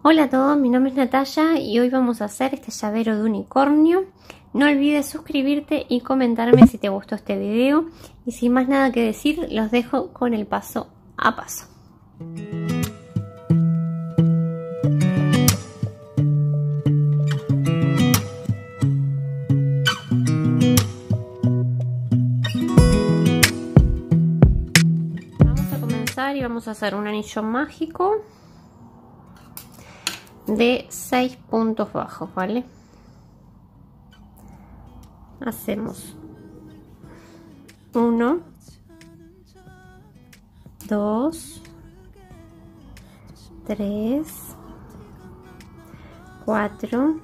Hola a todos, mi nombre es Natalia y hoy vamos a hacer este llavero de unicornio. No olvides suscribirte y comentarme si te gustó este video. Y sin más nada que decir, los dejo con el paso a paso. Vamos a comenzar y vamos a hacer un anillo mágico de 6 puntos bajos, ¿vale? Hacemos 1, 2, 3, 4,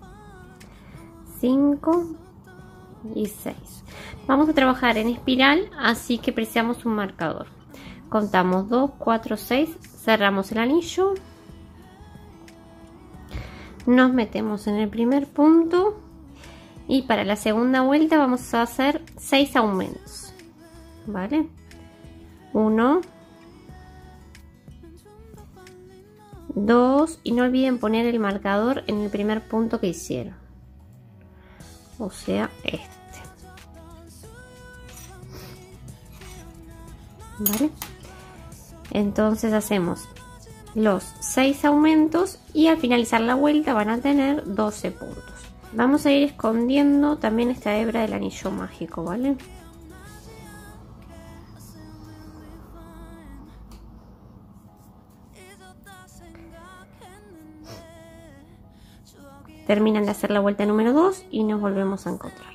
5 y 6. Vamos a trabajar en espiral, así que precisamos un marcador. Contamos 2, 4, 6, cerramos el anillo. Nos metemos en el primer punto y para la segunda vuelta vamos a hacer 6 aumentos, ¿vale? 1, 2 y no olviden poner el marcador en el primer punto que hicieron, o sea este, ¿vale? Entonces hacemos los 6 aumentos y al finalizar la vuelta van a tener 12 puntos. Vamos a ir escondiendo también esta hebra del anillo mágico, ¿vale? Terminan de hacer la vuelta número 2 y nos volvemos a encontrar.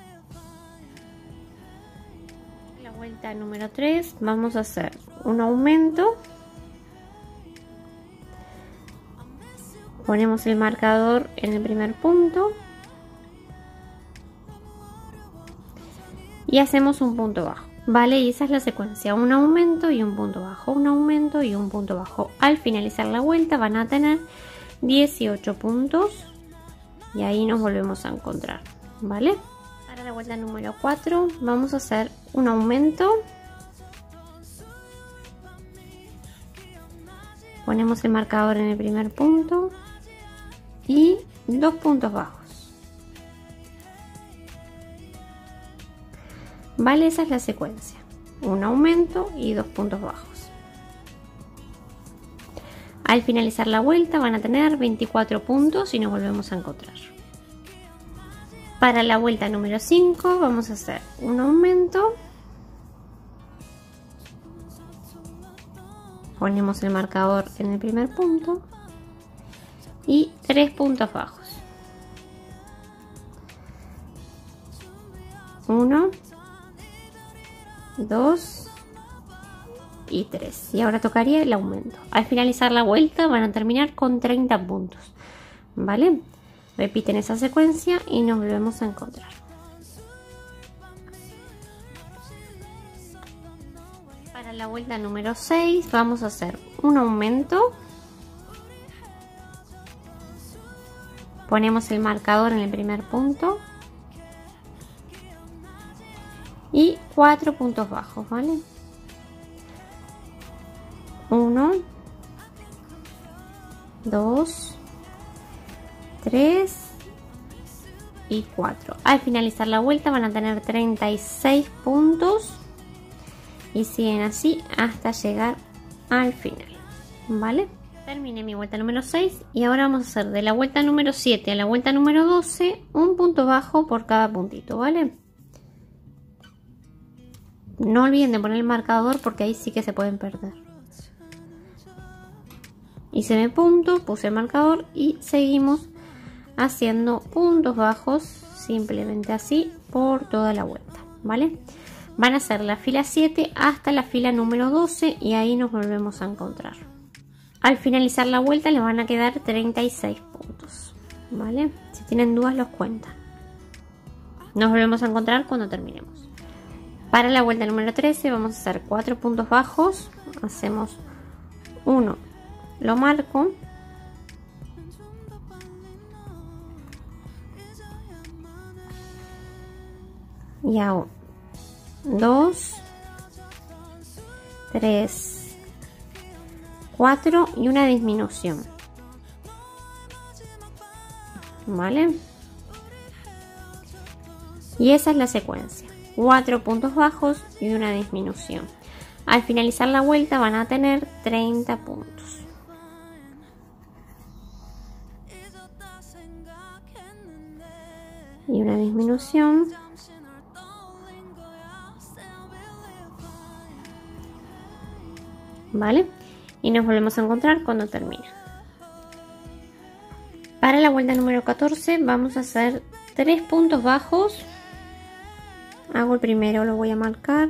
La vuelta número 3 vamos a hacer un aumento. Ponemos el marcador en el primer punto y hacemos un punto bajo, ¿vale? Y esa es la secuencia, un aumento y un punto bajo, un aumento y un punto bajo. Al finalizar la vuelta van a tener 18 puntos y ahí nos volvemos a encontrar, ¿vale? Para la vuelta número 4 vamos a hacer un aumento. Ponemos el marcador en el primer punto y 2 puntos bajos, vale, esa es la secuencia, un aumento y 2 puntos bajos. Al finalizar la vuelta van a tener 24 puntos y nos volvemos a encontrar. Para la vuelta número 5 vamos a hacer un aumento, ponemos el marcador en el primer punto y 3 puntos bajos, 1, 2 y 3, y ahora tocaría el aumento. Al finalizar la vuelta van a terminar con 30 puntos, ¿vale? Repiten esa secuencia y nos volvemos a encontrar. Para la vuelta número 6 vamos a hacer un aumento. Ponemos el marcador en el primer punto y 4 puntos bajos, ¿vale? 1, 2, 3 y 4. Al finalizar la vuelta van a tener 36 puntos y siguen así hasta llegar al final, ¿vale? Terminé mi vuelta número 6 y ahora vamos a hacer de la vuelta número 7 a la vuelta número 12 un punto bajo por cada puntito, ¿vale? No olviden de poner el marcador porque ahí sí que se pueden perder. Hice mi punto, puse el marcador y seguimos haciendo puntos bajos simplemente así por toda la vuelta, ¿vale? Van a hacer la fila 7 hasta la fila número 12 y ahí nos volvemos a encontrar. Al finalizar la vuelta les van a quedar 36 puntos, ¿vale? Si tienen dudas los cuentan. Nos volvemos a encontrar cuando terminemos. Para la vuelta número 13 vamos a hacer 4 puntos bajos. Hacemos 1, lo marco. Y hago 2, 3, 4 y una disminución. ¿vale? Y esa es la secuencia, 4 puntos bajos y una disminución. Al finalizar la vuelta van a tener 30 puntos. Y una disminución. ¿Vale? Y nos volvemos a encontrar cuando termine. Para la vuelta número 14 vamos a hacer 3 puntos bajos. Hago el primero, lo voy a marcar.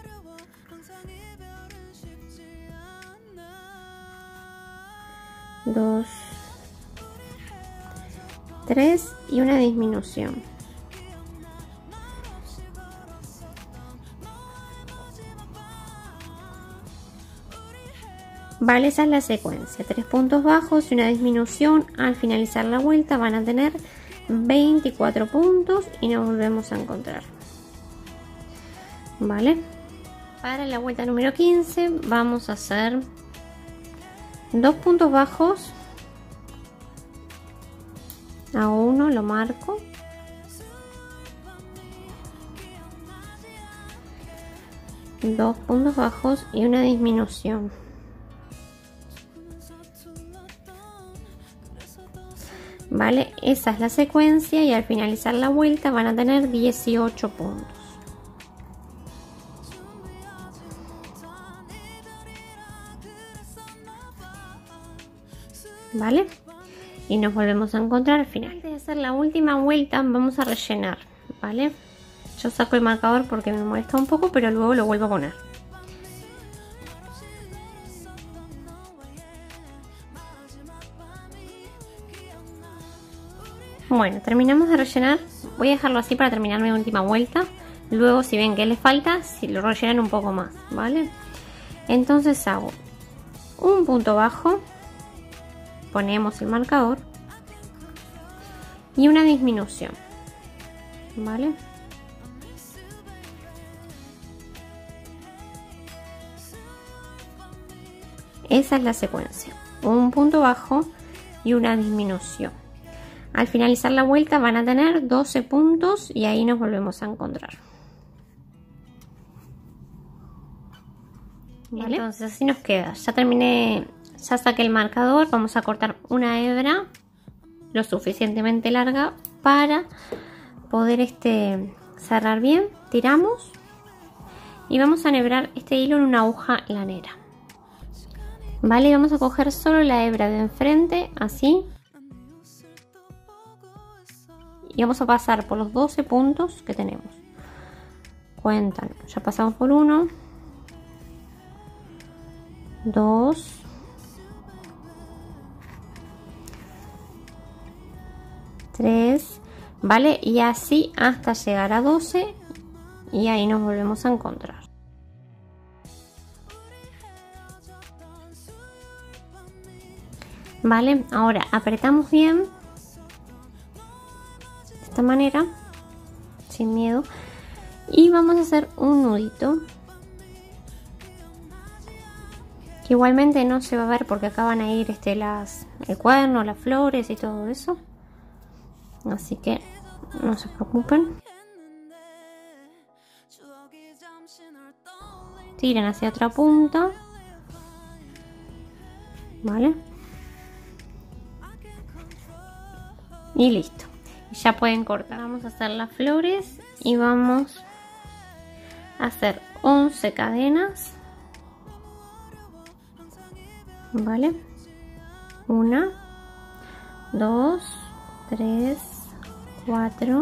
Dos, 3 y una disminución. Vale, esa es la secuencia, 3 puntos bajos y una disminución. Al finalizar la vuelta van a tener 24 puntos y nos volvemos a encontrar. Vale, para la vuelta número 15 vamos a hacer 2 puntos bajos. Hago uno, lo marco. Dos puntos bajos y una disminución. Vale, esa es la secuencia y al finalizar la vuelta van a tener 18 puntos. Vale, y nos volvemos a encontrar al final. Antes de hacer la última vuelta vamos a rellenar, ¿vale? Yo saco el marcador porque me molesta un poco, pero luego lo vuelvo a poner. Bueno, terminamos de rellenar. Voy a dejarlo así para terminar mi última vuelta. Luego, si ven que les falta, si lo rellenan un poco más, ¿vale? Entonces hago un punto bajo, ponemos el marcador y una disminución, ¿vale? Esa es la secuencia, un punto bajo y una disminución. Al finalizar la vuelta van a tener 12 puntos y ahí nos volvemos a encontrar. ¿Vale? Entonces así nos queda. Ya terminé, ya saqué el marcador. Vamos a cortar una hebra lo suficientemente larga para poder cerrar bien. Tiramos y vamos a enhebrar este hilo en una aguja lanera. Vale, vamos a coger solo la hebra de enfrente, así. Y vamos a pasar por los 12 puntos que tenemos. Cuentan, ya pasamos por 1, 2, 3, ¿vale? Y así hasta llegar a 12 y ahí nos volvemos a encontrar. Vale, ahora apretamos bien de esta manera, sin miedo, y vamos a hacer un nudito que igualmente no se va a ver porque acá van a ir el cuerno, las flores y todo eso, así que no se preocupen. Tiren hacia otra punta, vale, y listo, ya pueden cortar. Vamos a hacer las flores y vamos a hacer 11 cadenas, vale, 1, 2, 3, 4,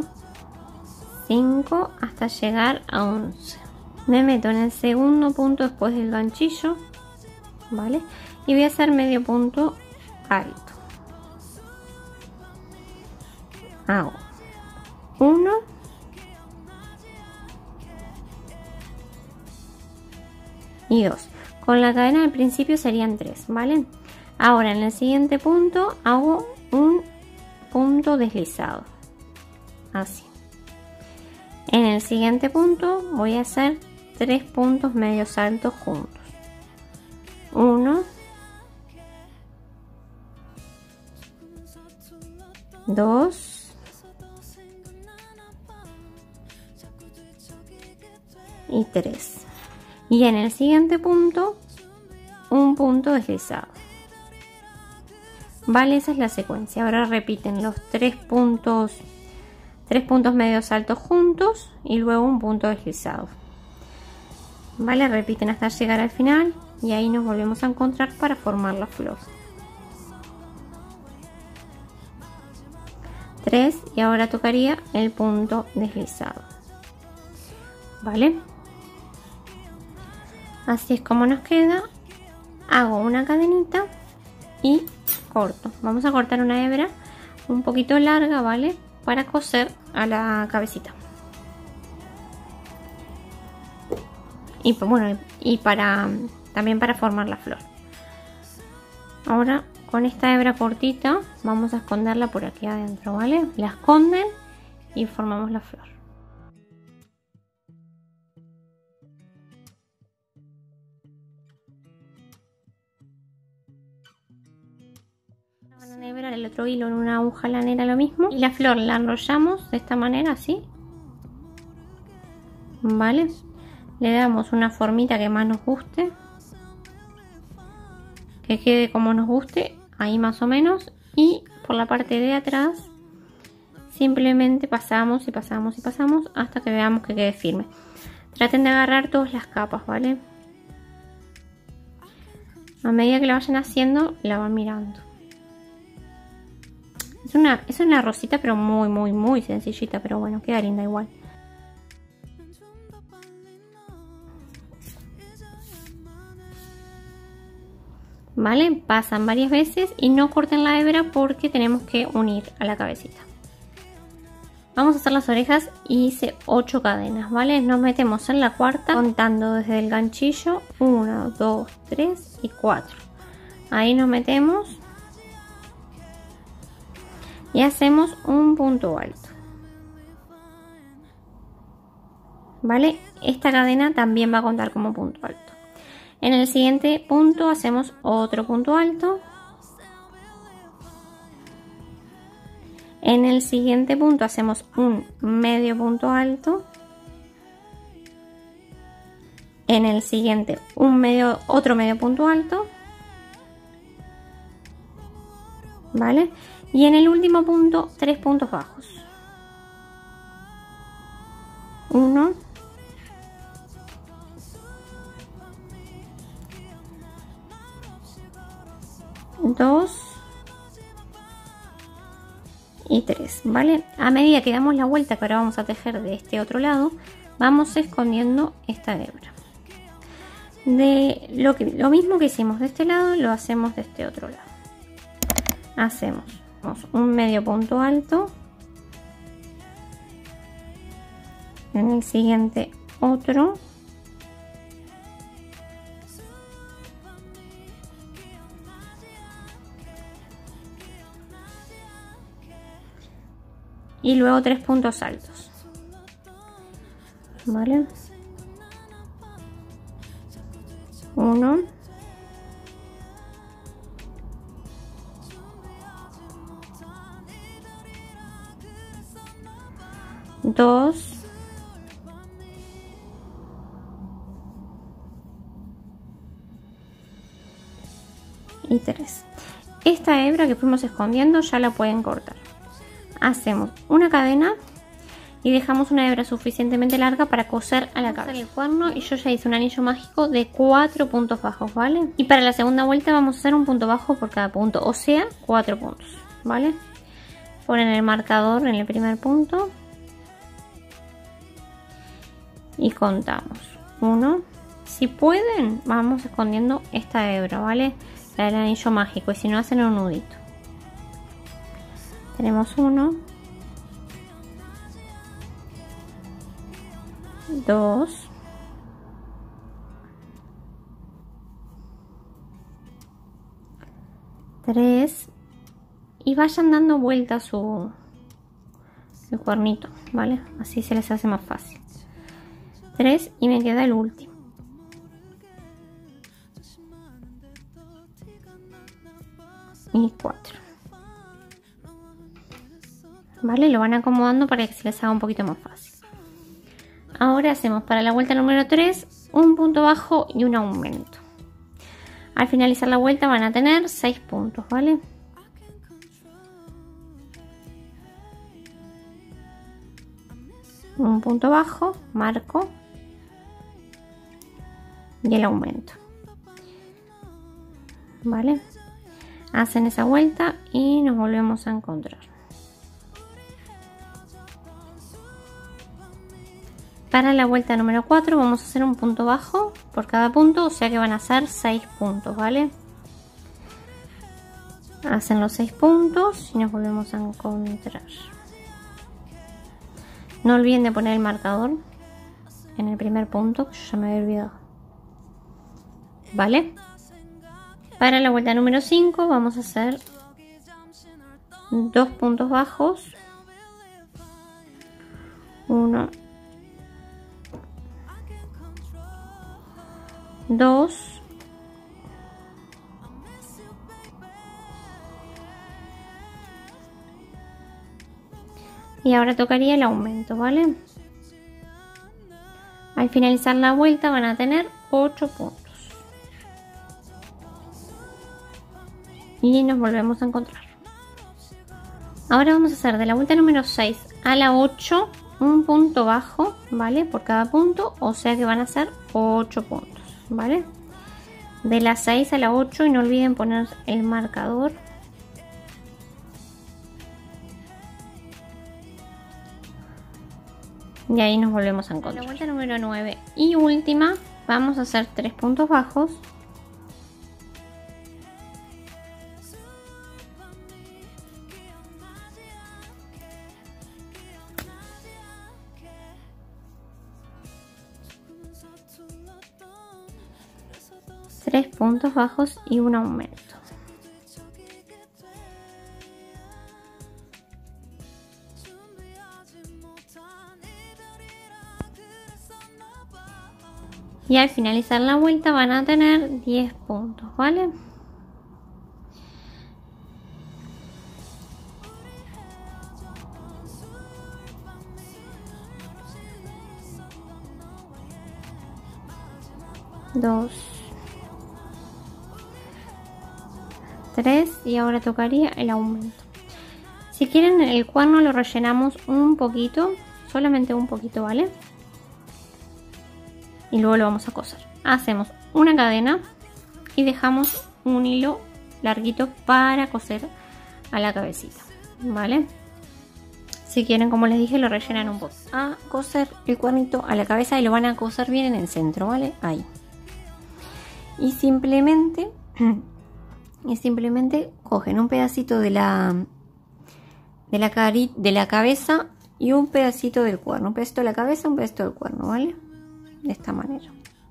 5 hasta llegar a 11. Me meto en el segundo punto después del ganchillo, vale, y voy a hacer medio punto alto. Hago 1 y 2. Con la cadena del principio serían 3, ¿vale? Ahora en el siguiente punto hago un punto deslizado, así. En el siguiente punto voy a hacer 3 puntos medios altos juntos. 1, 2 y 3. Y en el siguiente punto, un punto deslizado. Vale, esa es la secuencia. Ahora repiten los 3 puntos medios altos juntos y luego un punto deslizado. Vale, repiten hasta llegar al final y ahí nos volvemos a encontrar para formar la flor. 3 y ahora tocaría el punto deslizado. Vale, así es como nos queda. Hago una cadenita y corto. Vamos a cortar una hebra un poquito larga, ¿vale? Para coser a la cabecita. Y bueno, y también para formar la flor. Ahora con esta hebra cortita vamos a esconderla por aquí adentro, ¿vale? La esconden y formamos la flor. Van a hebrar el otro hilo en una aguja lanera, lo mismo, y la flor la enrollamos de esta manera, así, ¿vale? Le damos una formita que más nos guste, que quede como nos guste, ahí más o menos, y por la parte de atrás simplemente pasamos y pasamos y pasamos hasta que veamos que quede firme. Traten de agarrar todas las capas, ¿vale? A medida que la vayan haciendo, la van mirando. Es una rosita, pero muy sencillita, pero bueno, queda linda igual. Vale, pasan varias veces y no corten la hebra porque tenemos que unir a la cabecita. Vamos a hacer las orejas y hice 8 cadenas, ¿vale? Nos metemos en la cuarta contando desde el ganchillo 1, 2, 3 y 4. Ahí nos metemos y hacemos un punto alto. ¿Vale? Esta cadena también va a contar como punto alto. En el siguiente punto hacemos otro punto alto. En el siguiente punto hacemos un medio punto alto. En el siguiente otro medio punto alto. ¿Vale? Y en el último punto 3 puntos bajos. 1, 2 y 3, ¿vale? A medida que damos la vuelta, que ahora vamos a tejer de este otro lado, vamos escondiendo esta hebra. Lo mismo que hicimos de este lado, lo hacemos de este otro lado. Hacemos un medio punto alto. En el siguiente otro. Y luego 3 puntos altos, ¿vale? 1, 2 y 3. Esta hebra que fuimos escondiendo ya la pueden cortar. Hacemos una cadena y dejamos una hebra suficientemente larga para coser a la cabeza el cuerno, y yo ya hice un anillo mágico de 4 puntos bajos, ¿vale? Y para la segunda vuelta vamos a hacer un punto bajo por cada punto, o sea 4 puntos, ¿vale? Ponen el marcador en el primer punto y contamos 1. Si pueden, vamos escondiendo esta hebra, ¿vale? La del anillo mágico, y si no, hacen un nudito. Tenemos 1, 2, 3 y vayan dando vuelta el cuernito, ¿vale? Así se les hace más fácil. 3 y me queda el último. Y 4. ¿vale? Lo van acomodando para que se les haga un poquito más fácil. Ahora hacemos para la vuelta número 3 un punto bajo y un aumento. Al finalizar la vuelta van a tener 6 puntos, ¿vale? Un punto bajo, marco y el aumento, ¿vale? Hacen esa vuelta y nos volvemos a encontrar. Para la vuelta número 4 vamos a hacer un punto bajo por cada punto, o sea que van a ser 6 puntos, ¿vale? Hacen los 6 puntos y nos volvemos a encontrar. No olviden de poner el marcador en el primer punto, que yo ya me había olvidado, ¿vale? Para la vuelta número 5 vamos a hacer 2 puntos bajos, 1, 2, y ahora tocaría el aumento, ¿vale? Al finalizar la vuelta van a tener 8 puntos y nos volvemos a encontrar. Ahora vamos a hacer de la vuelta número 6 a la 8 un punto bajo, ¿vale? Por cada punto, o sea que van a ser 8 puntos, ¿vale? De la 6 a la 8 y no olviden poner el marcador. Y ahí nos volvemos a encontrar. La vuelta número 9 y última vamos a hacer 3 puntos bajos, y un aumento. Y al finalizar la vuelta van a tener 10 puntos, ¿vale? Dos, 3 y ahora tocaría el aumento. Si quieren el cuerno lo rellenamos un poquito, solamente un poquito, ¿vale? Y luego lo vamos a coser. Hacemos una cadena y dejamos un hilo larguito para coser a la cabecita, ¿vale? Si quieren, como les dije, lo rellenan un poco. A coser el cuernito a la cabeza y lo van a coser bien en el centro, ¿vale? Ahí. Y simplemente cogen un pedacito de la cabeza y un pedacito del cuerno. Un pedacito de la cabeza, un pedacito del cuerno, ¿vale? De esta manera.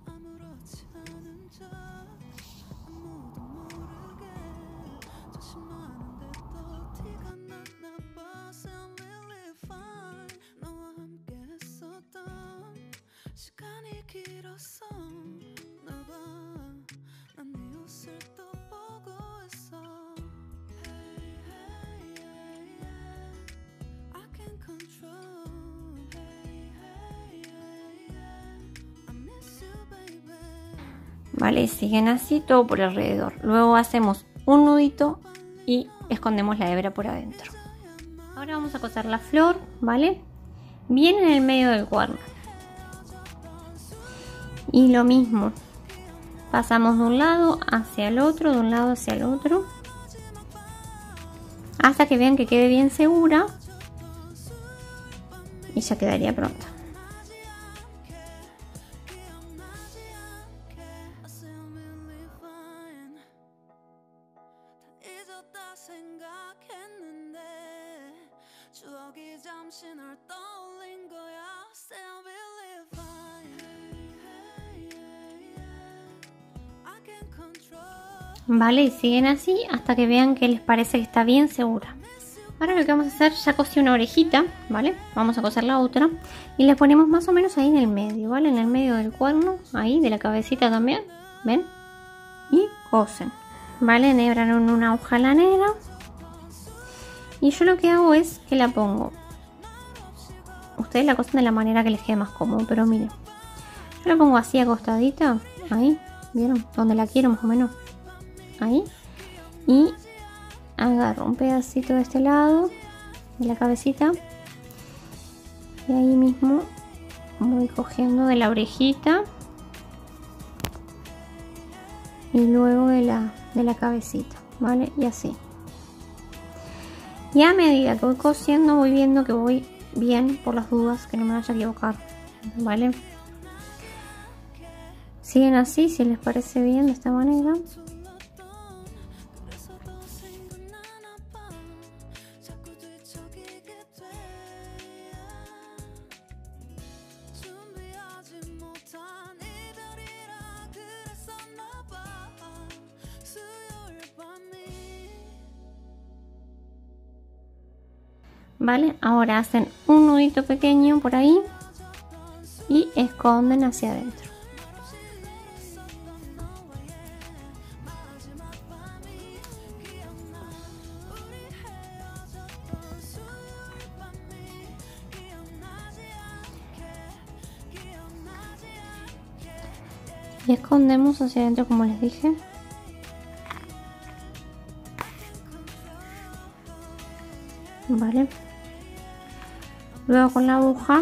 Vale, siguen así todo por alrededor. Luego hacemos un nudito y escondemos la hebra por adentro. Ahora vamos a coser la flor, ¿vale? Bien en el medio del cuerno. Y lo mismo, pasamos de un lado hacia el otro, de un lado hacia el otro, hasta que vean que quede bien segura y ya quedaría pronta. Vale, y siguen así hasta que vean que les parece que está bien segura. Ahora lo que vamos a hacer, ya cosí una orejita, ¿vale? Vamos a coser la otra y la ponemos más o menos ahí en el medio, ¿vale? En el medio del cuerno, ahí de la cabecita también, ¿ven? Y cosen, ¿vale? Enhebran una aguja lanera Y yo lo que hago es que la pongo. Ustedes la cosen de la manera que les quede más cómodo, pero miren. Yo la pongo así acostadita, ahí, ¿vieron? Donde la quiero más o menos. Ahí. Y agarro un pedacito de este lado, de la cabecita. Y ahí mismo voy cogiendo de la orejita. Y luego de la cabecita, ¿vale? Y así. Y a medida que voy cosiendo voy viendo que voy bien, por las dudas, que no me vaya a equivocar, ¿vale? Siguen así, si les parece bien, de esta manera. Vale, ahora hacen un nudito pequeño por ahí y esconden hacia adentro. Y escondemos hacia adentro, como les dije. Vale. Luego con la aguja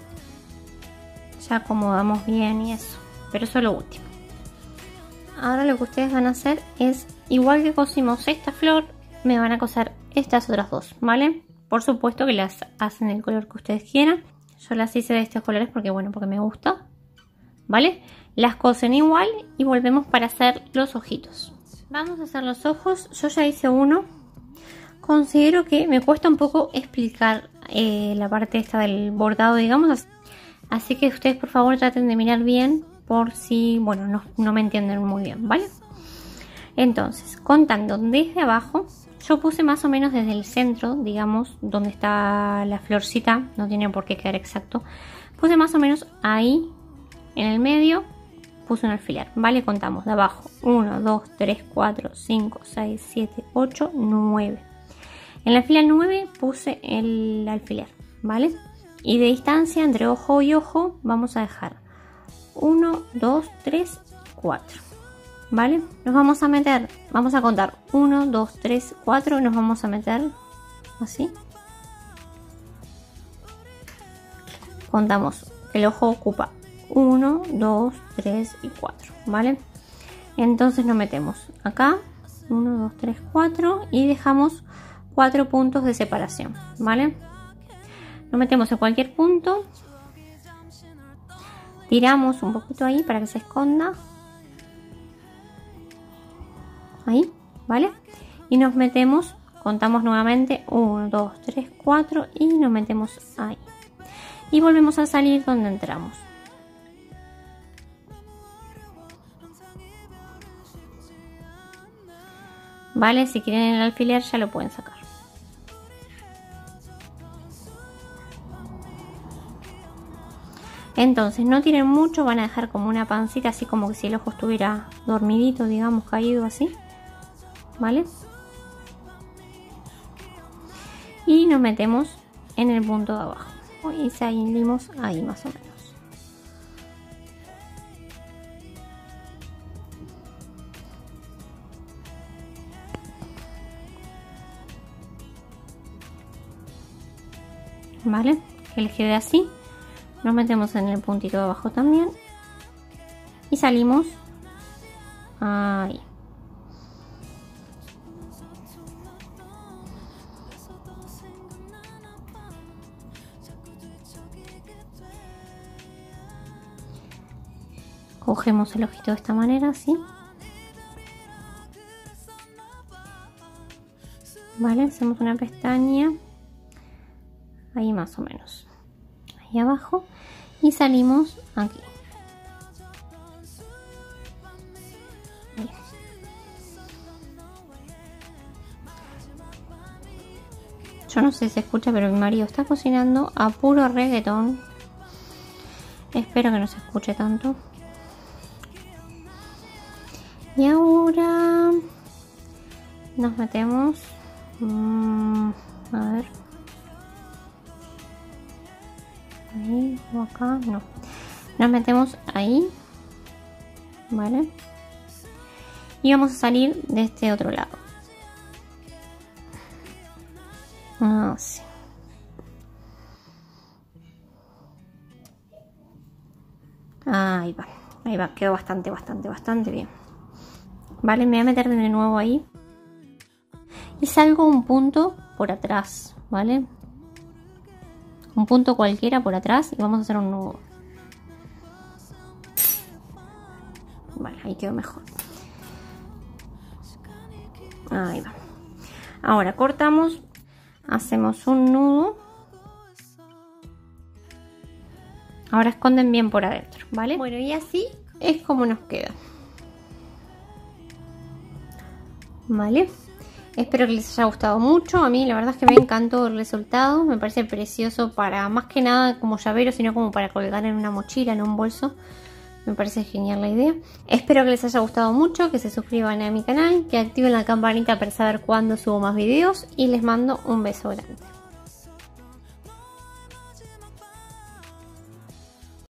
ya acomodamos bien y eso, pero eso es lo último. Ahora lo que ustedes van a hacer es, igual que cosimos esta flor, me van a coser estas otras dos, ¿vale? Por supuesto que las hacen del color que ustedes quieran. Yo las hice de estos colores porque bueno, porque me gusta, ¿vale? Las cosen igual y volvemos para hacer los ojitos. Vamos a hacer los ojos. Yo ya hice uno. Considero que me cuesta un poco explicar la parte esta del bordado, digamos. Así que ustedes por favor traten de mirar bien por si, bueno, no me entienden muy bien, ¿vale? Entonces, contando desde abajo, yo puse más o menos desde el centro, digamos, donde está la florcita. No tiene por qué quedar exacto. Puse más o menos ahí, en el medio, puse un alfiler, ¿vale? Contamos de abajo. 1, 2, 3, 4, 5, 6, 7, 8, 9. En la fila 9 puse el alfiler, ¿vale? Y de distancia entre ojo y ojo vamos a dejar 1, 2, 3, 4, ¿vale? Nos vamos a meter, vamos a contar 1, 2, 3, 4, nos vamos a meter así. Contamos, el ojo ocupa 1, 2, 3 y 4, ¿vale? Entonces nos metemos acá, 1, 2, 3, 4 y dejamos 4 puntos de separación, ¿vale? Nos metemos en cualquier punto, tiramos un poquito ahí para que se esconda, ahí, ¿vale? Y nos metemos, contamos nuevamente 1, 2, 3, 4 y nos metemos ahí. Y volvemos a salir donde entramos. Vale, si quieren el alfiler ya lo pueden sacar. Entonces no tiren mucho, van a dejar como una pancita, así como que si el ojo estuviera dormidito, digamos, caído así. ¿Vale? Y nos metemos en el punto de abajo. Y seguimos ahí más o menos. ¿Vale? Que les quede así. Nos metemos en el puntito de abajo también. Y salimos ahí. Cogemos el ojito de esta manera, así. Vale, hacemos una pestaña. Ahí más o menos. Ahí abajo. Y salimos aquí. Bien. Yo no sé si se escucha, pero mi marido está cocinando a puro reggaetón. Espero que no se escuche tanto. Y ahora nos metemos o acá, no. Nos metemos ahí, ¿vale? Y vamos a salir de este otro lado. Así. Ahí va, quedó bastante bien. Vale, me voy a meter de nuevo ahí. Y salgo un punto por atrás, ¿vale? Un punto cualquiera por atrás y vamos a hacer un nudo. Vale, ahí quedó mejor. Ahí va. Ahora cortamos, hacemos un nudo. Ahora esconden bien por adentro, ¿vale? Bueno, y así es como nos queda. ¿Vale? Espero que les haya gustado mucho. A mí la verdad es que me encantó el resultado. Me parece precioso para, más que nada como llavero, sino como para colgar en una mochila, en un bolso. Me parece genial la idea. Espero que les haya gustado mucho, que se suscriban a mi canal, que activen la campanita para saber cuándo subo más videos. Y les mando un beso grande.